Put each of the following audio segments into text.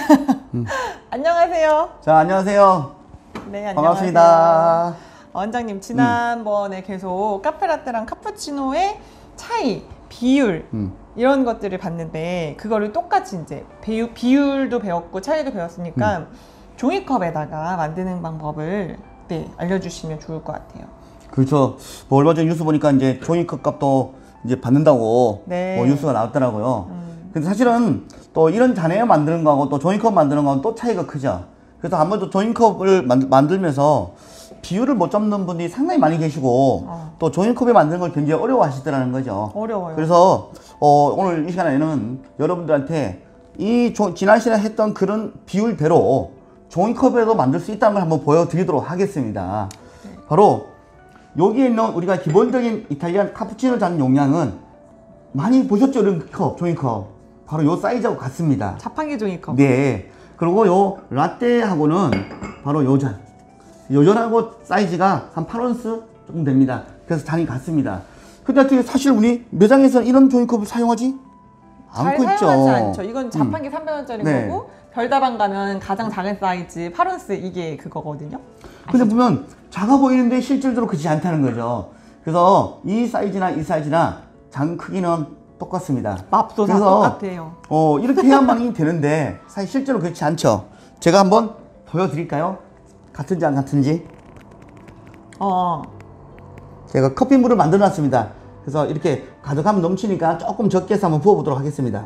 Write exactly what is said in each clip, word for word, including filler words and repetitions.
음. 안녕하세요. 자, 안녕하세요. 네, 안녕하세요. 반갑습니다. 원장님, 지난번에 음. 계속 카페라떼랑 카푸치노의 차이, 비율 음. 이런 것들을 봤는데 그거를 똑같이 이제 비율, 비율도 배웠고 차이도 배웠으니까 음. 종이컵에다가 만드는 방법을 네, 알려주시면 좋을 것 같아요. 그렇죠. 뭐 얼마 전에 뉴스 보니까 이제 종이컵 값도 이제 받는다고 네. 뭐 뉴스가 나왔더라고요. 음. 근데 사실은 또 이런 잔해 만드는 거하고 또 종이컵 만드는 거하고 또 차이가 크죠. 그래서 아무래도 종이컵을 만들면서 비율을 못 잡는 분들이 상당히 많이 계시고 어. 또 종이컵에 만드는 걸 굉장히 어려워하시더라는 거죠. 어려워요. 그래서 어, 오늘 이 시간에는 여러분들한테 이 조, 지난 시간에 했던 그런 비율대로 종이컵에도 만들 수 있다는 걸 한번 보여드리도록 하겠습니다. 네. 바로 여기에 있는 우리가 기본적인 이탈리안 카푸치노 잔 용량은 많이 보셨죠? 이런 컵, 종이컵. 바로 요 사이즈하고 같습니다. 자판기 종이컵. 네. 그리고 요 라떼하고는 바로 요 잔. 요 잔하고 사이즈가 한 팔 온스 조금 됩니다. 그래서 잔이 같습니다. 근데 어떻게 사실 우리 매장에서 이런 종이컵을 사용하지? 않고 있죠. 잘 사용하지 않죠. 이건 자판기 음. 삼백 원짜리 네. 거고 별다방 가면 가장 작은 사이즈 팔 온스 이게 그거거든요. 근데 보면 작아 보이는데 실질적으로 그렇지 않다는 거죠. 그래서 이 사이즈나 이 사이즈나 장 크기는 똑같습니다. 맛도 다 똑같아요. 어, 이렇게 해야만이 되는데 사실 실제로 그렇지 않죠. 제가 한번 보여드릴까요? 같은지 안 같은지. 어. 제가 커피물을 만들어 놨습니다. 그래서 이렇게 가득하면 넘치니까 조금 적게 해서 한번 부어보도록 하겠습니다.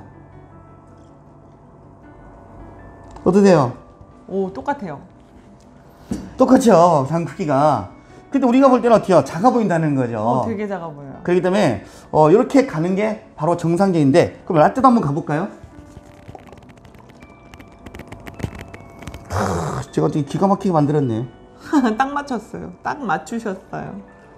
어떠세요? 오, 똑같아요. 똑같죠, 장 크기가. 근데 우리가 볼 때는 어때요? 작아 보인다는 거죠. 어, 되게 작아 보여요. 그렇기 때문에 어, 이렇게 가는 게 바로 정상적인데, 그럼 라떼도 한번 가볼까요? 크, 제가 되게 기가 막히게 만들었네. 딱 맞췄어요. 딱 맞추셨어요.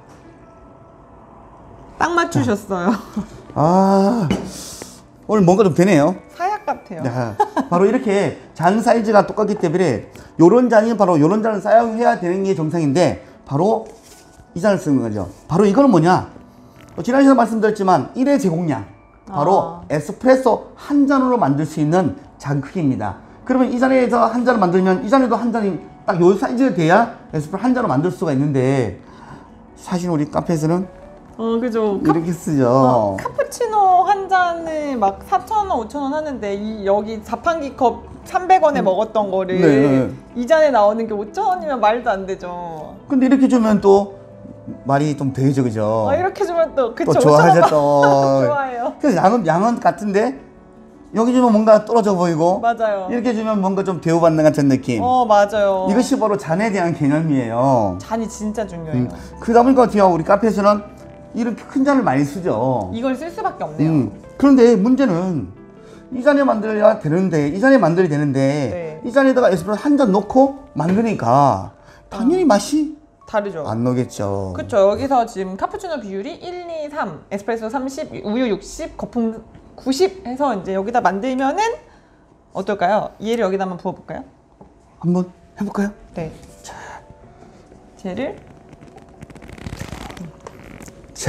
딱 맞추셨어요. 아, 오늘 뭔가 좀 되네요. 사약 같아요. 야, 바로 이렇게 잔 사이즈가 똑같기 때문에 요런 잔이 바로 요런 잔을 사용해야 되는 게 정상인데, 바로 이 잔을 쓰는 거죠. 바로 이거는 뭐냐? 지난 시간에 말씀드렸지만 일회 제공량, 바로 아. 에스프레소 한 잔으로 만들 수 있는 잔 크기입니다. 그러면 이 잔에서 한 잔을 만들면 이 잔에도 한 잔이 딱 요 사이즈가 돼야 에스프레소 한 잔을 만들 수가 있는데, 사실 우리 카페에서는 어, 그죠. 이렇게 쓰죠. 어, 카푸치노 한 잔을 막 사천 원, 오천 원 하는데 이 여기 자판기 컵 삼백 원에 음. 먹었던 거를 네. 이 잔에 나오는 게 오천 원이면 말도 안 되죠. 근데 이렇게 주면 또 말이 좀 되죠, 그죠? 아, 이렇게 주면 또 그쵸, 또 좋아하죠, 또. 좋아해요. 그래서 양은 양은 같은데 여기 주면 뭔가 떨어져 보이고, 맞아요. 이렇게 주면 뭔가 좀 대우받는 같은 느낌. 어, 맞아요. 이것이 바로 잔에 대한 개념이에요. 잔이 진짜 중요해요. 음. 그러다 보니까 어때요? 우리 카페에서는 이렇게 큰 잔을 많이 쓰죠. 이걸 쓸 수밖에 없네요. 음. 그런데 문제는 이 잔에 만들어야 되는데, 이 잔에 만들어야 되는데, 네. 이 잔에다가 에스프레소 한 잔 넣고 만드니까 당연히 어. 맛이 다르죠. 안 나겠죠. 그렇죠. 여기서 지금 카푸치노 비율이 일, 이, 삼, 에스프레소 삼십, 우유 육십, 거품 구십 해서 이제 여기다 만들면은 어떨까요? 얘를 여기다 한번 부어볼까요? 한번 해볼까요? 네. 자, 쟤를 자,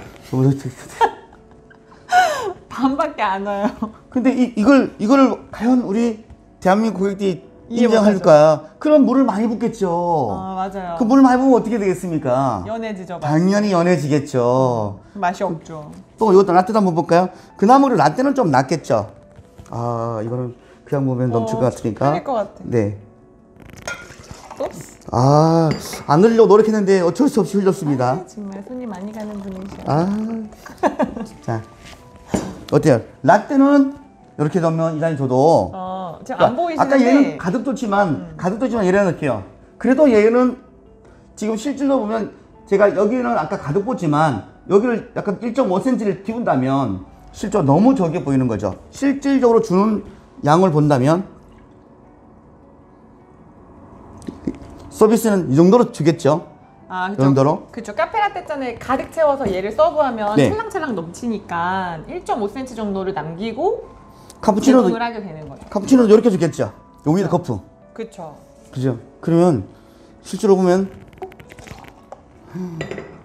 반밖에 안 와요. 근데 이, 이걸 이거를 과연 우리 대한민국 고객들이 이해 인정할까? 그럼 물을 많이 붓겠죠. 아, 맞아요. 그 물을 많이 부으면 어떻게 되겠습니까? 연해지죠. 당연히 연해지겠죠. 맛이 없죠. 또 이것도 라떼도 한번 볼까요? 그나마로 라떼는 좀 낫겠죠. 아, 이거는 그냥 보면 넘칠 어, 것 같으니까. 흘릴 것 같아. 네. 옵스. 아, 안 흘리려고 노력했는데 어쩔 수 없이 흘렸습니다. 아, 정말 손이 많이 가는 분이셔. 아, 자, 어때요? 라떼는 이렇게 넣으면 이 잔이 줘도. 어, 지금 안 보이시는데. 아까 얘는 가득 뒀지만, 음. 가득 뒀지만 얘를 넣을게요. 그래도 얘는 지금 실질로 보면 제가 여기는 아까 가득 뒀지만 여기를 약간 일 점 오 센티미터를 띄운다면 실제로 너무 적게 보이는 거죠. 실질적으로 주는 양을 본다면 서비스는 이 정도로 주겠죠. 아, 이 정도로? 그쵸. 카페라떼 잔에 가득 채워서 얘를 서브하면 네. 찰랑찰랑 넘치니까 일 점 오 센티미터 정도를 남기고 카푸치노도, 제공을 하게 되는 거죠. 카푸치노도 이렇게 주겠죠. 여기다 거품. 그쵸. 그죠? 그러면 실제로 보면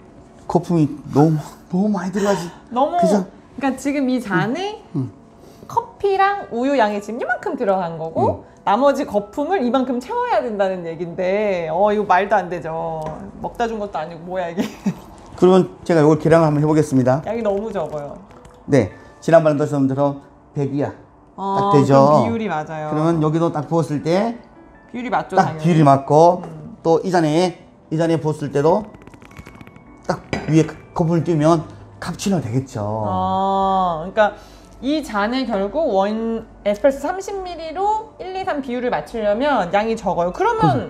거품이 너무 너무 많이 들어가지. 너무 그죠? 그러니까 지금 이 잔에 음. 커피랑 우유 양이 지금 이만큼 들어간 거고 음. 나머지 거품을 이만큼 채워야 된다는 얘긴데 어 이거 말도 안 되죠. 먹다 준 것도 아니고 뭐야 이게. 그러면 제가 이걸 계량을 한번 해보겠습니다. 양이 너무 적어요. 네, 지난번에 것처럼 백이야. 어, 딱 되죠. 그럼 비율이 맞아요. 그러면 여기도 딱 부었을 때 비율이 맞죠, 딱 당연히. 비율이 맞고 음. 또 이 잔에 이 잔에 부었을 때도 딱 위에 거품을 띄우면 카푸치노 되겠죠. 어, 그러니까 이 잔에 결국 원 에스프레소 삼십 밀리리터로 일, 이, 삼 비율을 맞추려면 양이 적어요. 그러면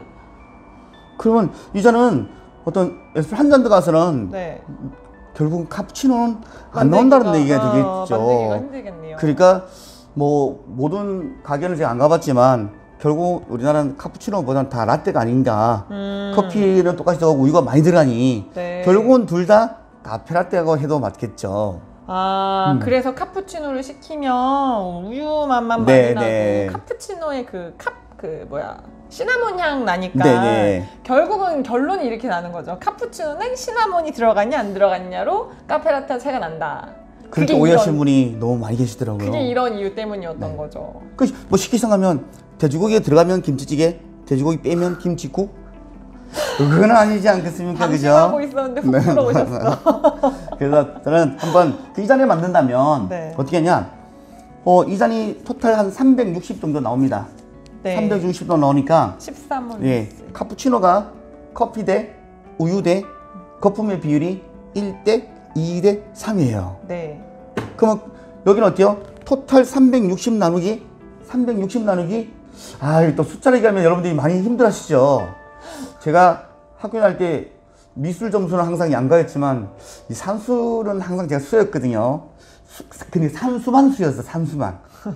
그러면 이 잔은 어떤 에스프레소 한 잔 들어가서는 네. 결국 카푸치노는 안 만들기가- 나온다는 얘기가 어, 되겠죠. 만들기가 힘들겠네요. 그러니까 뭐 모든 가게는 제가 안 가봤지만 결국 우리나라는 카푸치노보다는 다 라떼가 아닌가. 음. 커피는 똑같이 들어가고 우유가 많이 들어가니 네. 결국은 둘 다 카페라떼라고 해도 맞겠죠. 아, 음. 그래서 카푸치노를 시키면 우유 맛만 네, 많이 나고 네. 카푸치노의 그 캅, 그 뭐야 시나몬 향 나니까 네, 네. 결국은 결론이 이렇게 나는 거죠. 카푸치노는 시나몬이 들어갔냐 안 들어갔냐로 카페라떼 차이가 난다. 그렇게 그게 오해하시는 이런- 분이 너무 많이 계시더라고요. 그게 이런 이유 때문이었던 네. 거죠. 그 뭐 쉽게 생각하면 돼지고기에 들어가면 김치찌개, 돼지고기 빼면 김치국. 그건 아니지 않겠습니까, 그죠? 방심하고 있었는데 훅 네. 들어오셨어. 그래서 저는 한번 그 이 잔에 만든다면 네. 어떻게 하냐? 어, 이 잔이 토탈 한 삼백육십 정도 나옵니다. 네. 삼백육십 정도 나오니까 십삼 원. 예, 카푸치노가 커피 대 우유 대 거품의 비율이 일 대 이 대 삼이에요. 네. 그러면 여기는 어때요? 토탈 삼백육십 나누기 삼백육십 나누기 아, 또 숫자를 얘기하면 여러분들이 많이 힘들어하시죠. 제가 학교 다닐 때 미술 점수는 항상 양가였지만 이 산수는 항상 제가 수였거든요. 수, 근데 산수만 수였어, 산수만.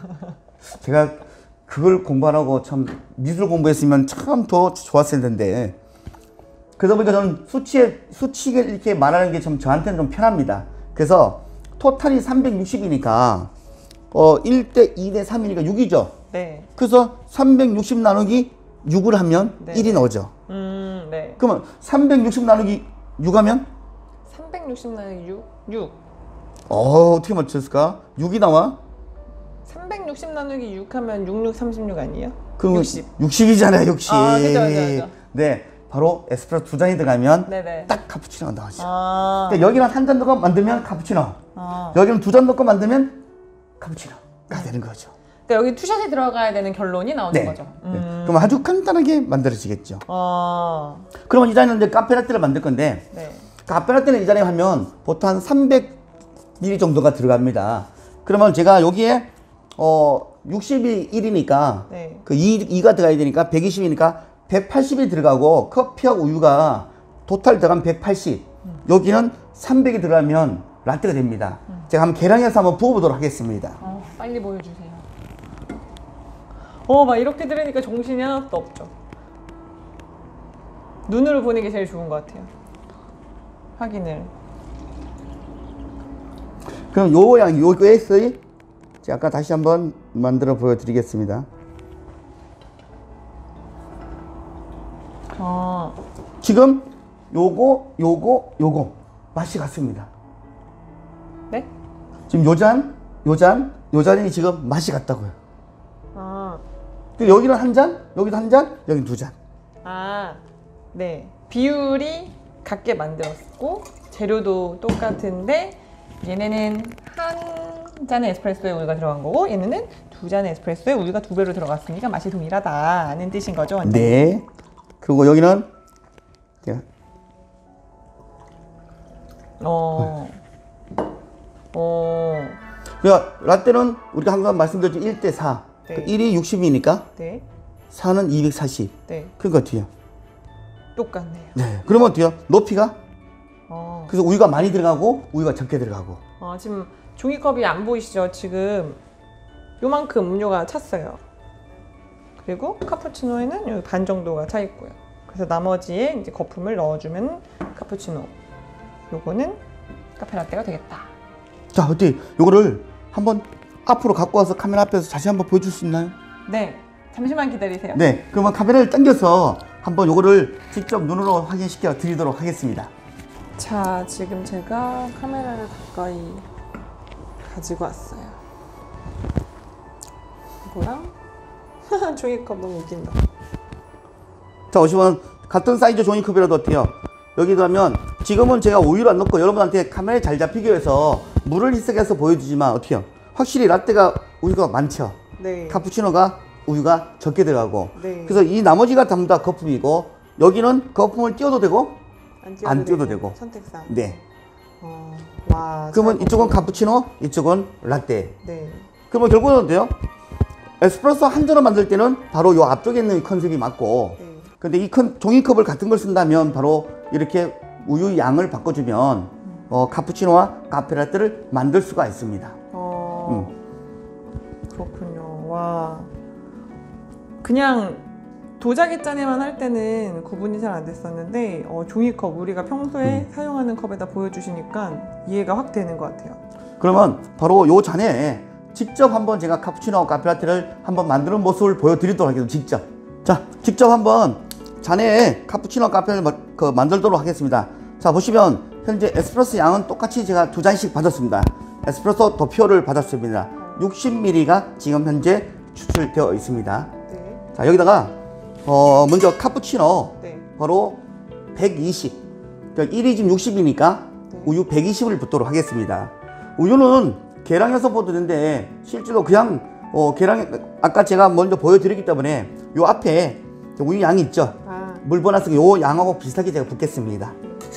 제가 그걸 공부 안 하고 참 미술 공부했으면 참 더 좋았을 텐데. 그러다 보니까 저는 수치에, 수치를 이렇게 말하는 게 좀 저한테는 좀 편합니다. 그래서 토탈이 삼백육십이니까 어, 일 대 이 대 삼이니까 육이죠. 네. 그래서 삼백육십 나누기 육을 하면 네. 일이 나오죠. 음, 네. 그러면 삼백육십 나누기 육 하면 삼백육십 나누기 육, 육. 어, 어떻게 맞췄을까? 육이 나와? 삼백육십 나누기 육 하면 육육 삼십육 아니에요? 그럼 육십. 육십이잖아요, 육십. 아, 그죠, 그죠, 그죠. 네, 바로 에스프레소 두 잔이 들어가면 네네. 딱 카푸치노가 나오죠. 아. 그러니까 여기는 한 잔 넣고 만들면 카푸치노. 아. 여기는 두 잔 넣고 만들면 카푸치노가 되는 거죠. 그러니까 여기 투샷이 들어가야 되는 결론이 나오는 네. 거죠. 네. 음. 그럼 아주 간단하게 만들어지겠죠. 아. 그러면 이 잔은 이제 카페라떼를 만들 건데 네. 카페라떼는 이 잔에 하면 보통 한 삼백 밀리리터 정도가 들어갑니다. 그러면 제가 여기에 어 육십이 일이니까 네. 그 이, 이가 들어가야 되니까 백이십이니까 백팔십이 들어가고 커피하고 우유가 토탈 들어가면 백팔십. 음. 여기는 삼백이 들어가면 라떼가 됩니다. 음. 제가 한번 계량해서 한번 부어보도록 하겠습니다. 어, 빨리 보여주세요. 어, 막 이렇게 들으니까 정신이 하나도 없죠. 눈으로 보는 게 제일 좋은 것 같아요. 확인을. 그럼 요 양, 요 에스의 제가 아까 다시 한번 만들어 보여드리겠습니다. 아, 지금 요거, 요거, 요거 맛이 같습니다. 네? 지금 요 잔, 요 잔, 요 잔이 지금 맛이 같다고요. 아, 그 여기는 한 잔, 여기도 한 잔, 여기는 두 잔. 아, 네. 비율이 같게 만들었고 재료도 똑같은데 얘네는 한 잔의 에스프레소에 우유가 들어간 거고 얘네는 두 잔의 에스프레소에 우유가 두 배로 들어갔으니까 맛이 동일하다는 뜻인 거죠. 완전. 네. 그리고 여기는 제가 어. 어. 그러니까 라떼는 우리가 항상 말씀드렸죠. 일 대 사. 네. 그 일이 육십이니까 네. 사는 이백사십. 네. 그러니까 어때요? 똑같네요. 네. 그러면 어때요? 높이가? 어. 그래서 우유가 많이 들어가고 우유가 적게 들어가고. 어, 지금 종이컵이 안 보이시죠? 지금 요만큼 음료가 찼어요. 그리고 카푸치노에는 여기 반 정도가 차 있고요. 그래서 나머지에 이제 거품을 넣어주면 카푸치노. 요거는 카페라떼가 되겠다. 자, 어때? 요거를 한번 앞으로 갖고 와서 카메라 앞에서 다시 한번 보여줄 수 있나요? 네, 잠시만 기다리세요. 네. 그러면 카메라를 당겨서 한번 요거를 직접 눈으로 확인시켜 드리도록 하겠습니다. 자, 지금 제가 카메라를 가까이 가지고 왔어요. 종이컵이랑 종이컵 너무 웃긴다. 자, 보시면 같은 사이즈 종이컵이라도 어때요? 여기도 하면 지금은 제가 우유를 안 넣고 여러분한테 카메라에 잘 잡히기 위해서 물을 희석해서 보여주지만 어때요? 확실히 라떼가 우유가 많죠? 네. 카푸치노가 우유가 적게 들어가고 네. 그래서 이 나머지가 전부 다 거품이고 여기는 거품을 띄워도 되고 안 안 띄워도 되고. 선택상. 네. 어, 와. 그러면 잘 이쪽은 먹었네. 카푸치노, 이쪽은 라떼. 네. 그러면 결국은 어때요? 에스프레소 한 잔을 만들 때는 바로 요 앞쪽에 있는 컨셉이 맞고 네. 근데 이 큰 종이컵을 같은 걸 쓴다면 바로 이렇게 우유 양을 바꿔주면 어, 카푸치노와 카페라떼를 만들 수가 있습니다. 어. 그렇군요. 와. 그냥 도자기 잔에만 할 때는 구분이 잘 안 됐었는데 어, 종이컵 우리가 평소에 사용하는 컵에다 보여주시니까 이해가 확 되는 것 같아요. 그러면 바로 요 잔에 직접 한번 제가 카푸치노와 카페라떼를 한번 만드는 모습을 보여드리도록 하겠습니다. 직접. 자, 직접 한번 잔에 카푸치노와 카페를 마, 그, 만들도록 하겠습니다. 자, 보시면 현재 에스프레소 양은 똑같이 제가 두 잔씩 받았습니다. 에스프레소 도표를 받았습니다. 육십 밀리리터가 지금 현재 추출되어 있습니다. 네. 자, 여기다가 어, 먼저 카푸치노 네. 바로 백이십. 그러니까 일이 지금 육십이니까 네. 우유 백이십을 붓도록 하겠습니다. 우유는 계량해서 붓도 되는데 실제로 그냥 어, 계량 아까 제가 먼저 보여드렸기 때문에 요 앞에 우유 양이 있죠. 아. 물 보너스 요 양하고 비슷하게 제가 붓겠습니다.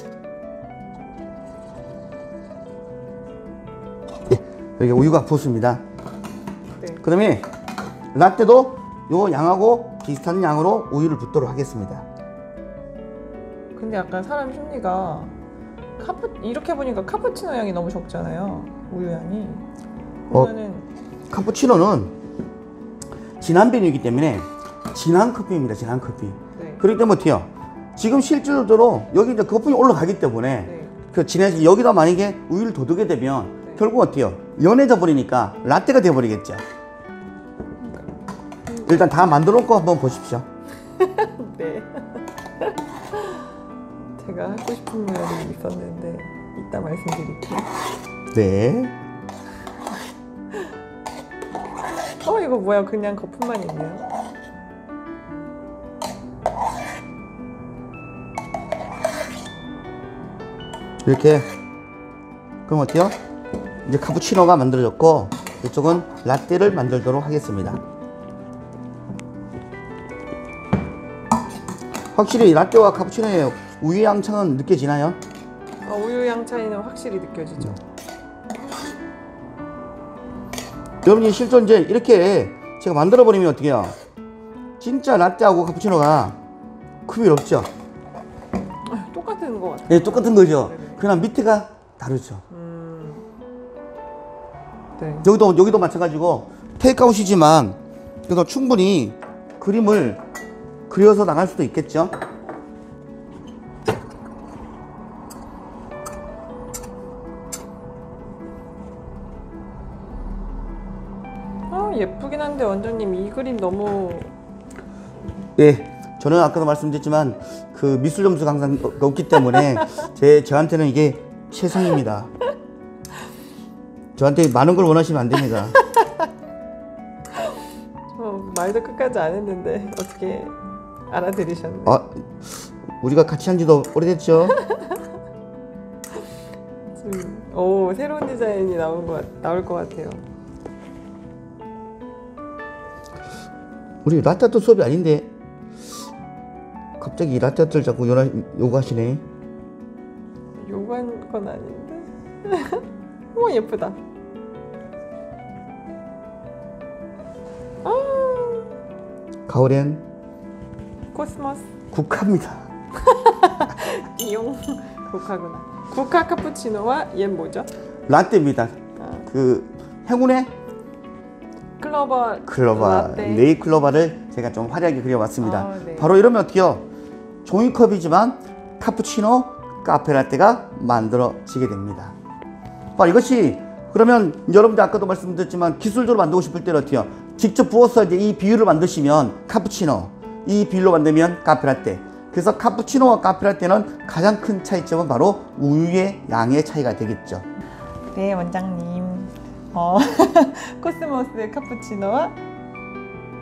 예, 여기 우유가 부었습니다. 네. 그 다음에 라떼도 요 양하고 비슷한 양으로 우유를 붓도록 하겠습니다. 근데 약간 사람 심리가 카푸 이렇게 보니까 카푸치노 양이 너무 적잖아요. 우유 양이. 어. 그러면은 카푸치노는 진한 비누이기 때문에 진한 커피입니다. 진한 커피. 네. 그렇기 때문에 어때요? 지금 실질적으로 여기 이제 거품이 올라가기 때문에 네. 그 진해서 여기다 만약에 우유를 더 두게 되면 네. 결국 어때요? 연해져 버리니까 라떼가 돼 버리겠죠. 일단 다 만들어 놓고 한번 보십시오. 네. 제가 하고 싶은 말이 있었는데 이따 말씀드릴게요. 네. 어 이거 뭐야? 그냥 거품만 있네요. 이렇게 그럼 어때요? 이제 카푸치노가 만들어졌고 이쪽은 라떼를 만들도록 하겠습니다. 확실히 라떼와 카푸치노의 우유 양 차는 느껴지나요? 어, 우유 양 차이는 확실히 느껴지죠. 여러분이 실제 이제 이렇게 제가 만들어 버리면 어떻게 해요? 진짜 라떼하고 카푸치노가 크기 없죠? 아, 똑같은 것 같아요. 네, 똑같은 거죠. 네네. 그러나 밑에가 다르죠. 음. 네. 여기도 여기도 마찬가지고 테이크아웃이지만 그래도 충분히 그림을 그려서 나갈 수도 있겠죠. 아 예쁘긴 한데 원장님 이 그림 너무 예, 저는 아까도 말씀드렸지만 그 미술 점수가 항상 없기 때문에 제 저한테는 이게 최상입니다. 저한테 많은 걸 원하시면 안 됩니다. 어, 말도 끝까지 안 했는데 어떻게 알아들으셨네. 아, 우리가 같이 한 지도 오래됐죠? 음, 오 새로운 디자인이 나온 것 같, 나올 것 같아요. 우리 라떼아트 수업이 아닌데 갑자기 라떼아트를 자꾸 요나, 요구하시네. 요구한 건 아닌데. 오 예쁘다. 아 가을엔 코스모스 국화입니다. 이용 국화구나. 국화 카푸치노와 얘 뭐죠? 라떼입니다. 아, 그 행운의 클로버 클로바, 라떼. 네이 클로바를 제가 좀 화려하게 그려봤습니다. 아, 네. 바로 이러면 어때요? 종이컵이지만 카푸치노, 카페라떼가 만들어지게 됩니다. 바로 이것이 그러면 여러분들 아까도 말씀드렸지만 기술적으로 만들고 싶을 때는 어때요? 직접 부어서 이제 이 비율을 만드시면 카푸치노, 이 비율로 만들면 카페라떼. 그래서 카푸치노와 카페라떼는 가장 큰 차이점은 바로 우유의 양의 차이가 되겠죠. 네 원장님. 어, 코스모스 카푸치노와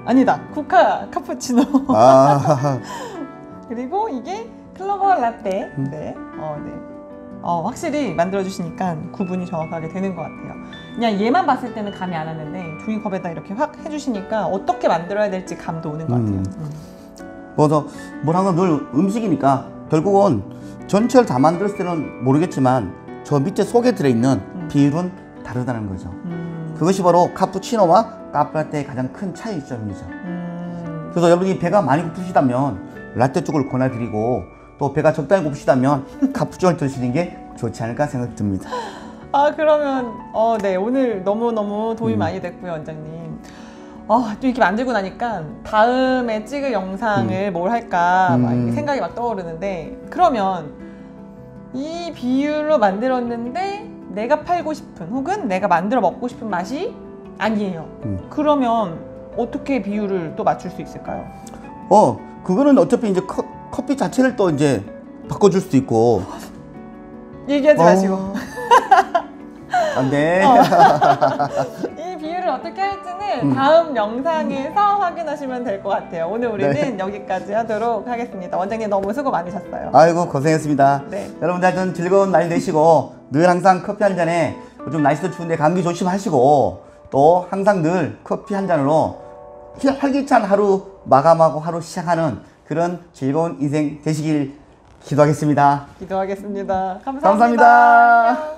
아니다. 쿠카 카푸치노. 아, 그리고 이게 클로버 라떼. 음. 네. 어, 네. 어, 확실히 만들어주시니까 구분이 정확하게 되는 것 같아요. 그냥 얘만 봤을 때는 감이 안 왔는데 종이컵에다 이렇게 확 해주시니까 어떻게 만들어야 될지 감도 오는 것 같아요. 음. 음. 뭐저 뭐라는 늘 음식이니까 결국은 전체를 다 만들었을 때는 모르겠지만 저 밑에 속에 들어있는 음. 비율은 다르다는 거죠. 음. 그것이 바로 카푸치노와 카페라떼의 가장 큰 차이점이죠. 음. 그래서 여러분이 배가 많이 고프시다면 라떼 쪽을 권해드리고 또 배가 적당히 고프시다면 카푸치노를 드시는 게 좋지 않을까 생각이 듭니다. 아 그러면 어, 네 오늘 너무너무 도움이 음. 많이 됐고요 원장님. 어, 또 이렇게 만들고 나니까 다음에 찍을 영상을 뭘 할까 막 이렇게 음. 생각이 막 떠오르는데 그러면 이 비율로 만들었는데 내가 팔고 싶은 혹은 내가 만들어 먹고 싶은 맛이 아니에요. 음. 그러면 어떻게 비율을 또 맞출 수 있을까요? 어, 그거는 어차피 이제 커, 커피 자체를 또 이제 바꿔줄 수도 있고. 얘기하지 마시고. 어. 안 돼. 어. 이 비율을 어떻게 할지는 음. 다음 영상에서 확인하시면 될 것 같아요. 오늘 우리는 네. 여기까지 하도록 하겠습니다. 원장님 너무 수고 많으셨어요. 아이고, 고생했습니다. 네. 여러분들 하여튼 즐거운 날 되시고, 늘 항상 커피 한 잔에 요즘 날씨도 추운데 감기 조심하시고, 또 항상 늘 커피 한 잔으로 활기찬 하루 마감하고 하루 시작하는 그런 즐거운 인생 되시길 기도하겠습니다. 기도하겠습니다. 감사합니다. 감사합니다. 안녕.